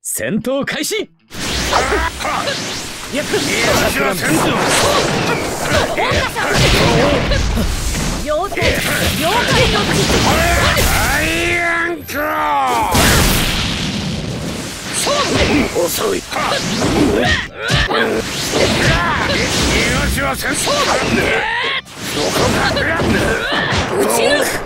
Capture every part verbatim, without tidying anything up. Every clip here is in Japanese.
戦闘開始。やっ妖怪妖怪のアイアンクロー遅い。命は戦争だ。どこだ。撃ち抜く。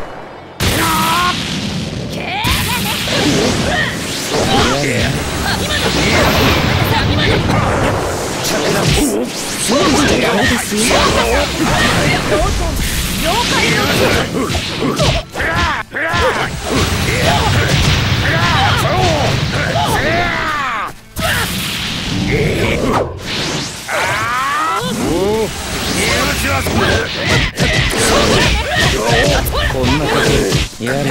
こんなことやるね。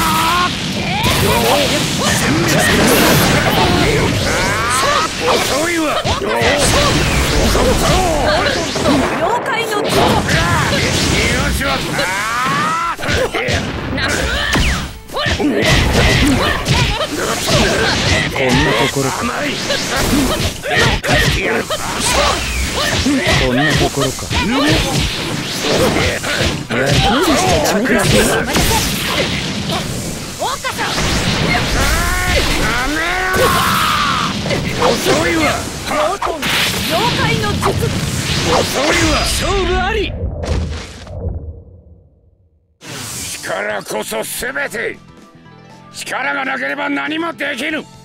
遅いわ。 妖怪のこんなところか。こんなところか。 遅いわ。 妖怪の術。 遅いわ。 勝負あり。 力こそすべて。力がなければ何もできぬ。